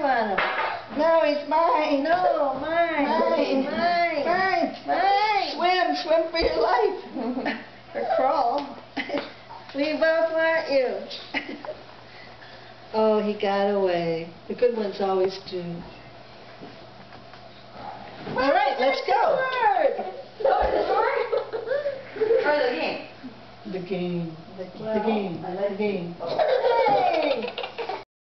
on him. No, he's mine. No, mine. Mine. Mine. Mine. Mine. Swim for your life. Or crawl. We both want you. Oh, he got away. The good ones always do. All right, let's go. Or the game. The game. Well, The game. I like The game. Hey!